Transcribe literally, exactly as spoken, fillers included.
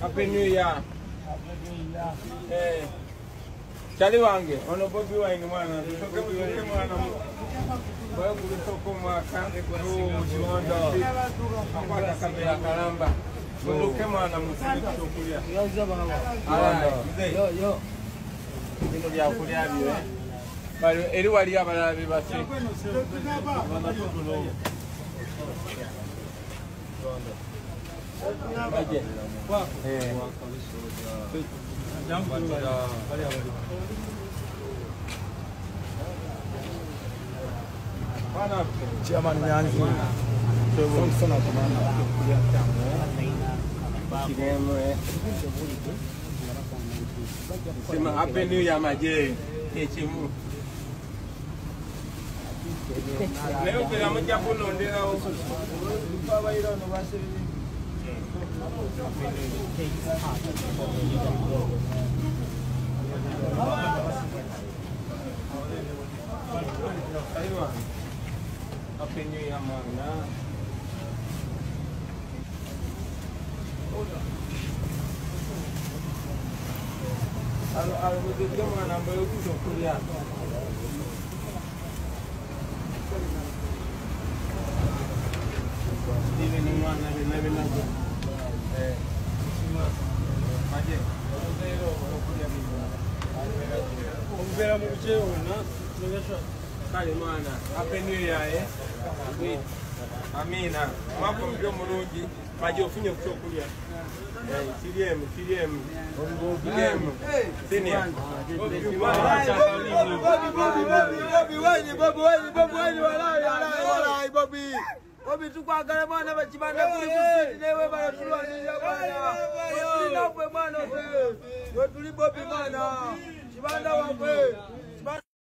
Happy New Year. Eh. Chali wange, ono Bobi Wine mwana. Tutoke mtuke mwana. Kwa kulitoko mwaka. Oh, chimondo. Akwata kamera kalamba. Tutoke mwana musiki kutokulia. Yo zo baba. Alright. Yo yo. Bino bya kulia biwe. Bali eri wali abalabi basi. Bana tutulo. Aje. Kwa. Eh. Jambo bali bali. Bana chairman nyanzi. Songa sana kwa maana kulia tamu. Kigemo eh. Sema happy new year maje. Echimu. Leo kila mmoja hapo ndera huko. Baba ilo ndo basi. Happy New Year mana. Alo alo begitu mana baru tu kuliah. Ini ni mana ni ni ni. Eh. Maje. Kumbera mcheo na tungesha kale mana. Happy New Year eh. Amina. Mwako mdio mulungi. Maje ufinye kuchokulia. Eh, C D M, C D M. Bobi Senior. Bobi Wine, Bobi Wine, Bobi Wine walai walai walai Bobi. Bobi tukwagala mwana bakibanda kuli kusini newe bana tulwanira bana. Tulina kwe mwana kwe. Yo tuli Bobi mwana. Kibanda wakwe.